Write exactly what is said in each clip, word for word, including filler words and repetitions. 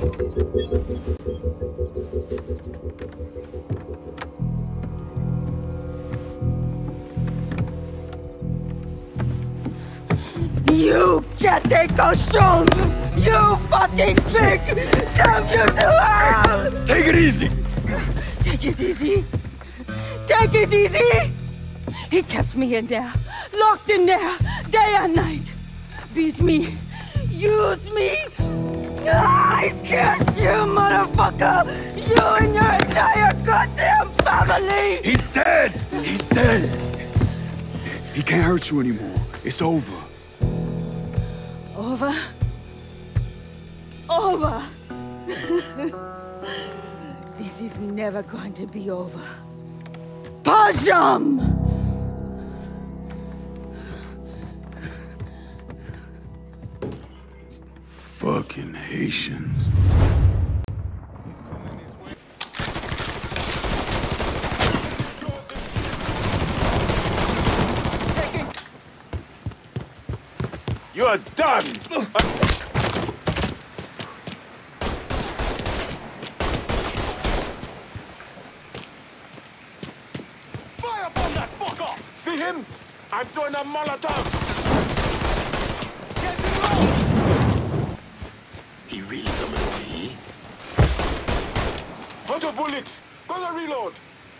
You can't take us strong! You fucking pig! Damn you to hell! Take it easy! Take it easy! Take it easy! He kept me in there, locked in there, day and night. Beat me, use me. I kiss you, motherfucker! You and your entire goddamn family! He's dead! He's dead! He can't hurt you anymore. It's over. Over? Over! This is never going to be over. Pajam! Fucking Haitians. You're done! Fire upon that fucker! See him? I'm throwing a Molotov! Get him low! He really coming over here? Bunch of bullets! Gonna reload!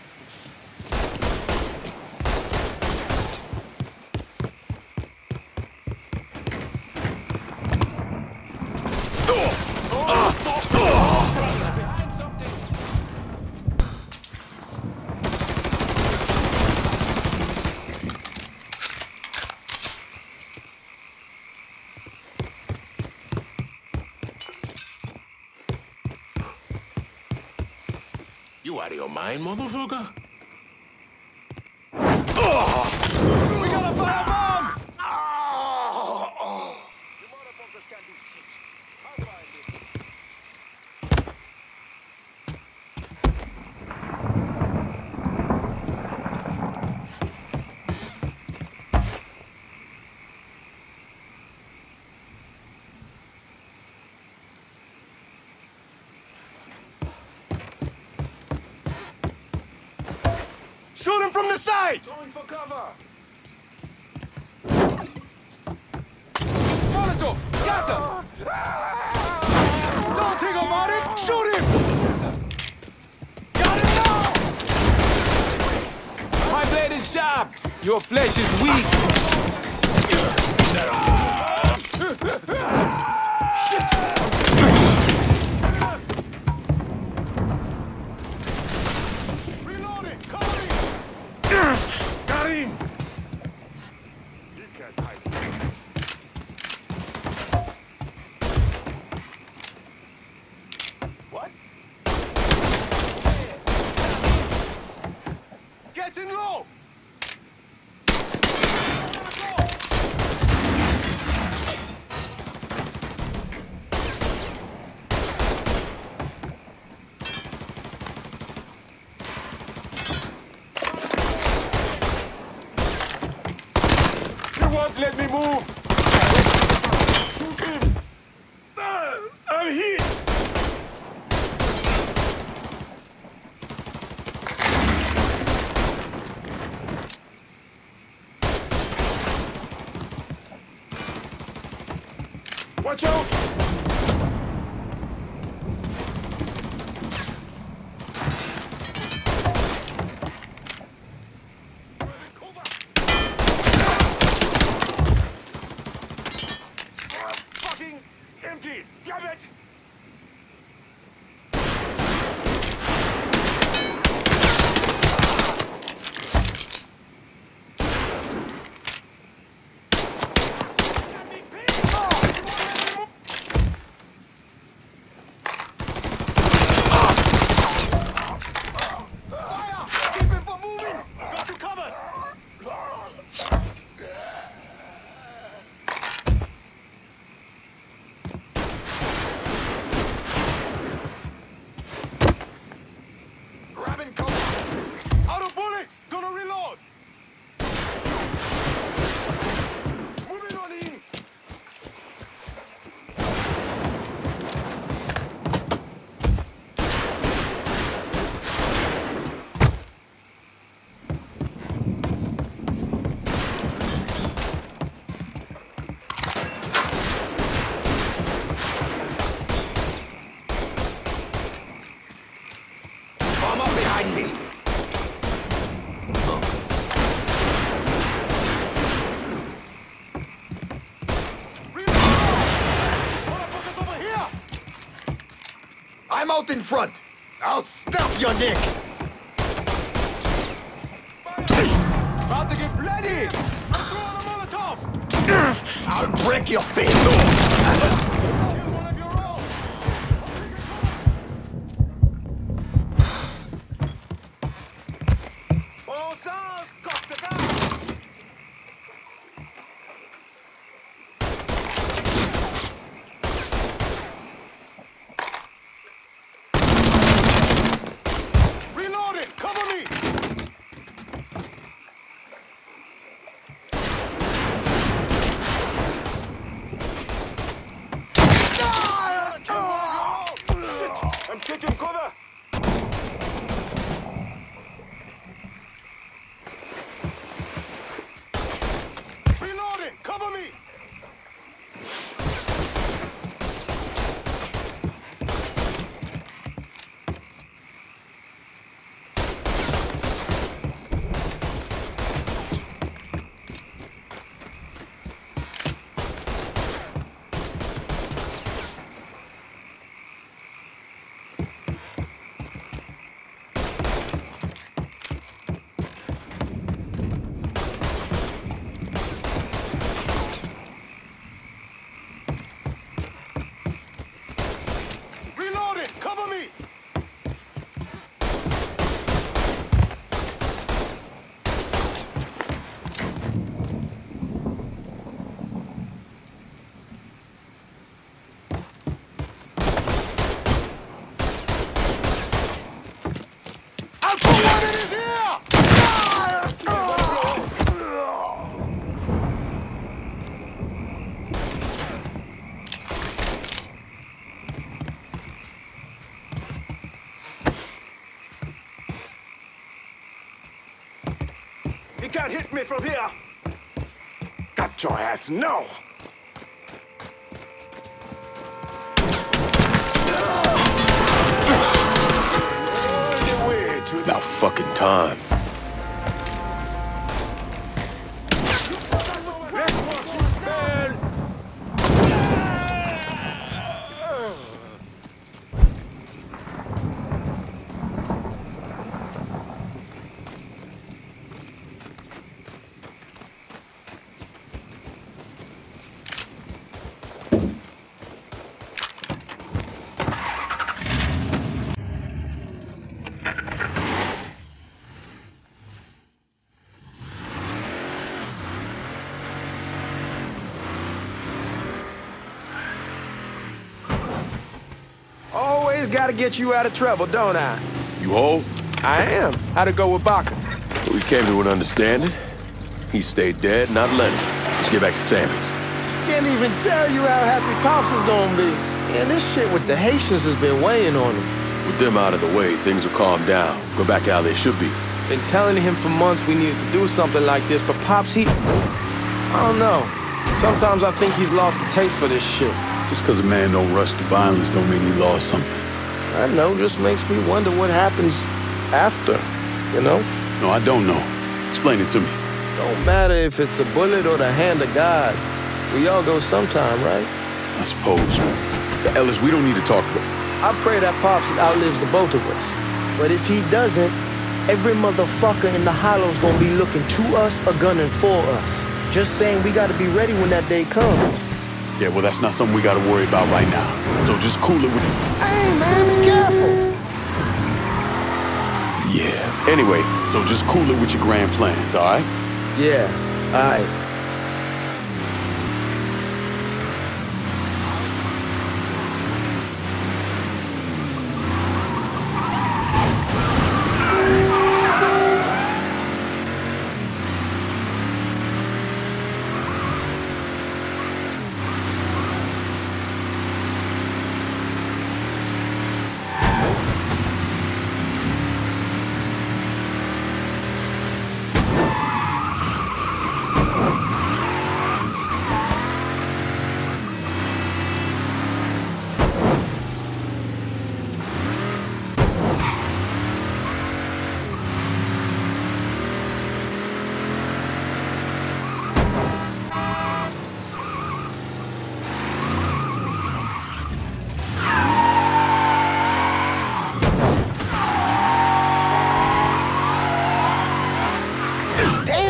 You out of your mind, motherfucker? Oh! We got a firebomb! Oh! Oh! You motherfuckers can't do shit. How far is this? Shoot him from the side! Going for cover! Molotov! Scatter! Don't think about it! Shoot him! Got him now! My blade is sharp! Your flesh is weak! Shit! Got him! He can't hide. What? Getting low! Let me move! Shoot him! Uh, I'm hit! Watch out! Empty! Damn it! out in front. I'll snap your neck. About to get bloody! I'm throwing a Molotov! I'll break your face. Kill one of your own! Bon sens, cocksucker! Reloading! Cover me! I'm taking cover! Reloading! Cover me! Reloading! Cover me! I'll put one in his ear! He can't hit me from here! Got your ass now! On your way to the About fucking time. Let's watch you burn! Always gotta get you out of trouble, don't I? You hold? I am. How'd it go with Baca? We came to an understanding. He stayed dead, not let him. Let's get back to Sammy's. Can't even tell you how happy Pops is gonna be. Man, this shit with the Haitians has been weighing on him. With them out of the way, things will calm down. Go back to how they should be. Been telling him for months we needed to do something like this, but Pops, he... I don't know. Sometimes I think he's lost the taste for this shit. Just because a man don't rush to violence don't mean he lost something. I know, just makes me wonder what happens after, you know? No, I don't know. Explain it to me. Don't matter if it's a bullet or the hand of God. We all go sometime, right? I suppose. Ellis, we don't need to talk about it. I pray that Pops outlives the both of us. But if he doesn't, every motherfucker in the hollow's gonna be looking to us or gunning for us. Just saying we gotta be ready when that day comes. Yeah, well, that's not something we gotta worry about right now. So just cool it with... Hey, man, be careful. Yeah. Anyway, so just cool it with your grand plans, all right? Yeah, all right.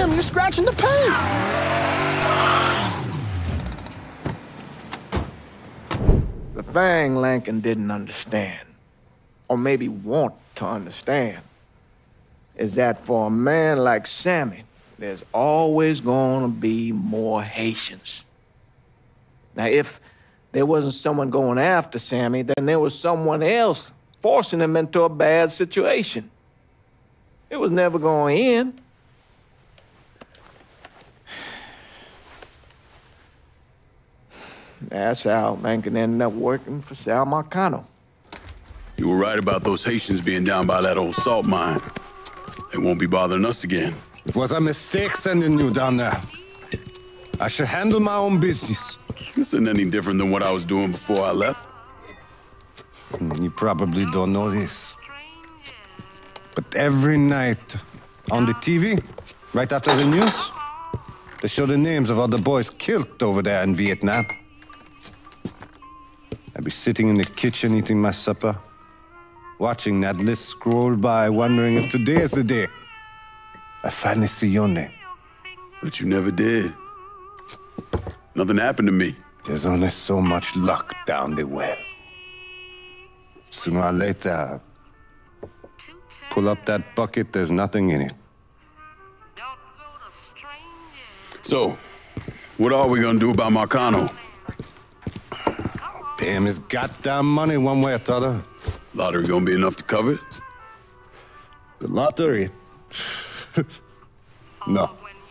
Damn, you're scratching the paint! The thing Lincoln didn't understand, or maybe want to understand, is that for a man like Sammy, there's always gonna be more Haitians. Now, if there wasn't someone going after Sammy, then there was someone else forcing him into a bad situation. It was never going to end. That's how Lincoln ended up working for Sal Marcano. You were right about those Haitians being down by that old salt mine. They won't be bothering us again. It was a mistake sending you down there. I should handle my own business. This isn't any different than what I was doing before I left. You probably don't know this. But every night on the T V, right after the news, they show the names of all the boys killed over there in Vietnam. I'd be sitting in the kitchen eating my supper, watching that list scroll by, wondering if today is the day I finally see your name. But you never did. Nothing happened to me. There's only so much luck down the well. Sooner or later, pull up that bucket, there's nothing in it. So, what are we gonna do about Marcano? Pay him his goddamn money one way or the other. Lottery gonna be enough to cover it? The lottery? No.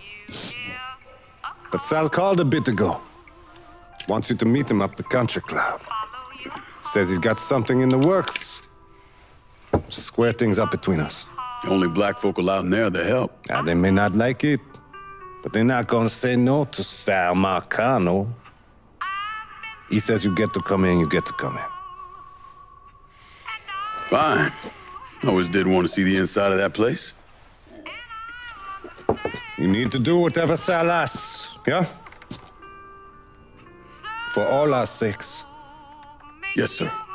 But Sal called a bit ago. Wants you to meet him up the country club. Says he's got something in the works. Square things up between us. The only black folk allowed in there to help. Now, they may not like it, but they're not gonna say no to Sal Marcano. He says you get to come in, you get to come in. Fine. I always did want to see the inside of that place. You need to do whatever Sal asks, yeah? For all our sakes. Yes, sir.